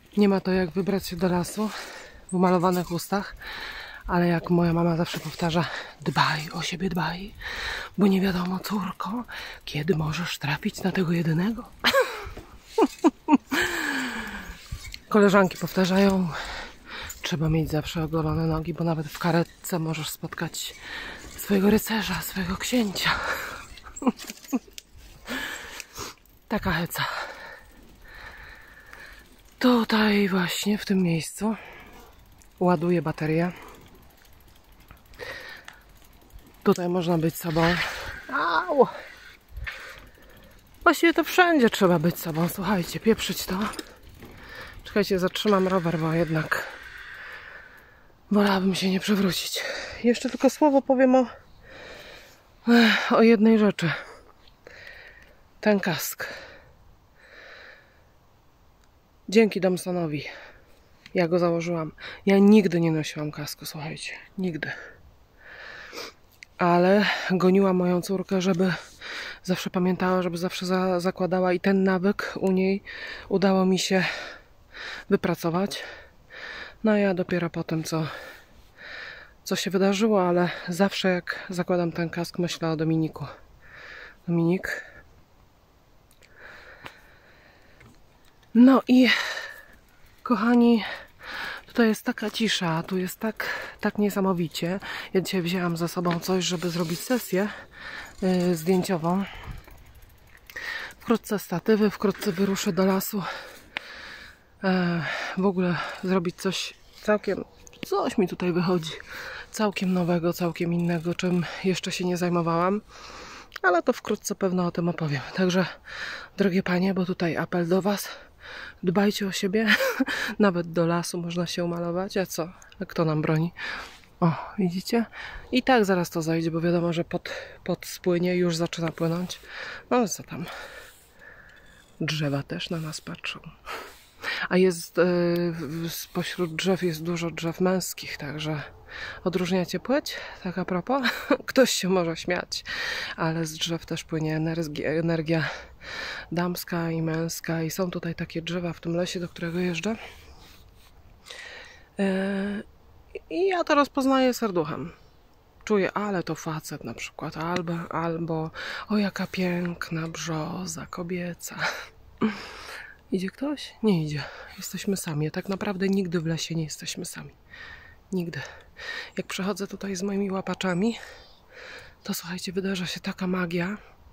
Nie ma to jak wybrać się do lasu w umalowanych ustach, ale jak moja mama zawsze powtarza, dbaj o siebie, dbaj, bo nie wiadomo, córko, kiedy możesz trafić na tego jedynego. Koleżanki powtarzają, trzeba mieć zawsze ogolone nogi, bo nawet w karetce możesz spotkać swojego rycerza, swojego księcia. Taka heca. Tutaj właśnie w tym miejscu ładuję baterię. Tutaj można być sobą. Au! Właściwie to wszędzie trzeba być sobą. Słuchajcie, pieprzyć to. Czekajcie, zatrzymam rower, bo jednak wolałabym się nie przewrócić. Jeszcze tylko słowo powiem o jednej rzeczy. Ten kask. Dzięki Damsonowi. Ja go założyłam. Ja nigdy nie nosiłam kasku, słuchajcie. Nigdy. Ale goniłam moją córkę, żeby zawsze pamiętała, żeby zawsze zakładała i ten nawyk u niej udało mi się wypracować. No a ja dopiero po tym, co się wydarzyło, ale zawsze jak zakładam ten kask, myślę o Dominiku. Dominik. No i kochani, tutaj jest taka cisza, tu jest tak niesamowicie. Ja dzisiaj wzięłam ze sobą coś, żeby zrobić sesję zdjęciową. Wkrótce statywy, wkrótce wyruszę do lasu. W ogóle zrobić coś mi tutaj wychodzi. Całkiem nowego, całkiem innego, czym jeszcze się nie zajmowałam. Ale to wkrótce pewno o tym opowiem. Także, drogie panie, bo tutaj apel do was. Dbajcie o siebie. Nawet do lasu można się umalować. A co? A kto nam broni? O, widzicie? I tak zaraz to zajdzie, bo wiadomo, że pod spłynie już zaczyna płynąć. No ale co tam? Drzewa też na nas patrzą. A jest spośród drzew jest dużo drzew męskich, także odróżniacie płeć? Tak a propos? Ktoś się może śmiać, ale z drzew też płynie energia damska i męska i są tutaj takie drzewa w tym lesie, do którego jeżdżę. I ja to rozpoznaję serduchem. Czuję, ale to facet na przykład, albo o jaka piękna brzoza kobieca. Idzie ktoś? Nie idzie. Jesteśmy sami. Tak naprawdę nigdy w lesie nie jesteśmy sami. Nigdy. Jak przechodzę tutaj z moimi łapaczami, to słuchajcie, wydarza się taka magia.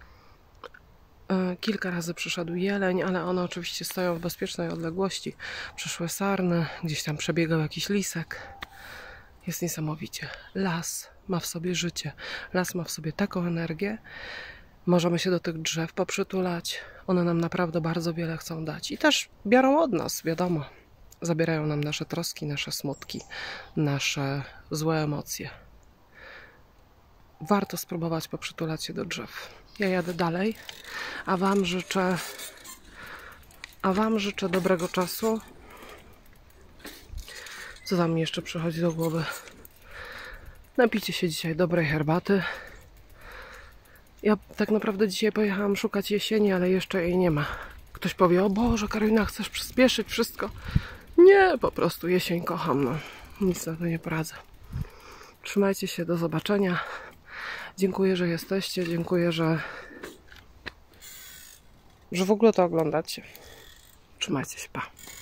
Kilka razy przyszedł jeleń, ale one oczywiście stoją w bezpiecznej odległości. Przyszły sarny, gdzieś tam przebiegał jakiś lisek. Jest niesamowicie. Las ma w sobie życie. Las ma w sobie taką energię. Możemy się do tych drzew poprzytulać. One nam naprawdę bardzo wiele chcą dać. I też biorą od nas, wiadomo. Zabierają nam nasze troski, nasze smutki, nasze złe emocje. Warto spróbować poprzytulać się do drzew. Ja jadę dalej, a wam życzę dobrego czasu. Co tam mi jeszcze przychodzi do głowy? Napijcie się dzisiaj dobrej herbaty. Ja tak naprawdę dzisiaj pojechałam szukać jesieni, ale jeszcze jej nie ma. Ktoś powie, o Boże, Karolina, chcesz przyspieszyć wszystko? Nie, po prostu jesień kocham, no. Nic na to nie poradzę. Trzymajcie się, do zobaczenia. Dziękuję, że jesteście, dziękuję, że w ogóle to oglądacie. Trzymajcie się, pa.